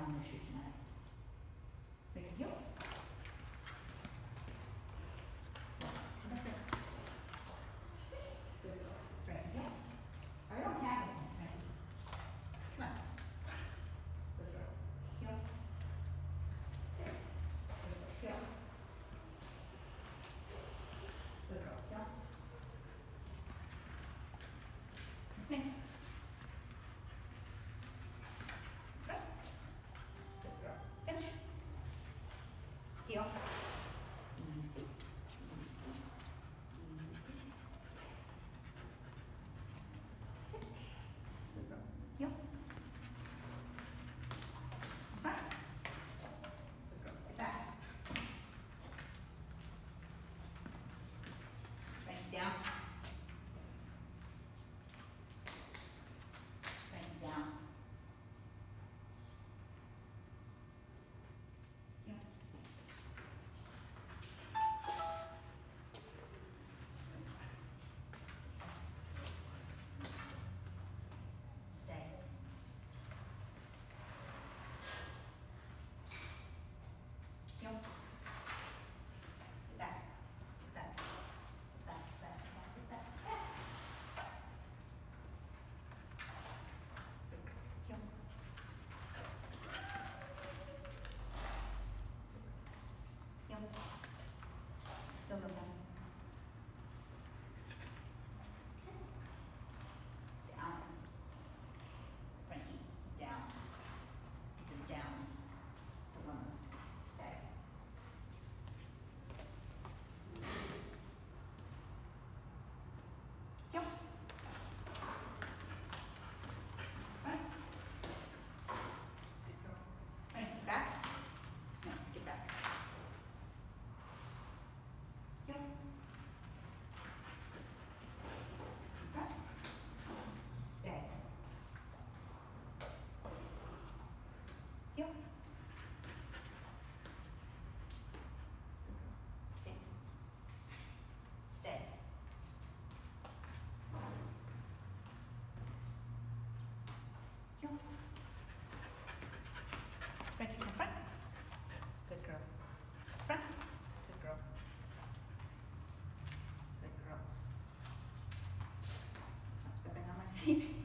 on issue tonight. Make a heel. Come back here. Good girl. Right heel. I don't have it. Right. Come on. Good girl. Heel. Sit. Good girl. Heel. Good girl. Heel. Okay. Right. Good girl. Finish. Heel. Easy. Easy. Easy. Good girl. Heel. Back. Good girl. Get back. Right down. Right down. Heel. Stay. Heel. Get back. Get back. Get back. Get back. Get back. Get back. Heel. Heel. Still go down. Down. Frankie, down. Ethan, down. Columbus, stay. Heel. Right. Good girl. Right, back. No, get back. Heel. Right. Stay. Heel. Stay. Stay. Heel. Frankie, from front. Good girl. Front. Good girl. Good girl. Stop stepping on my feet.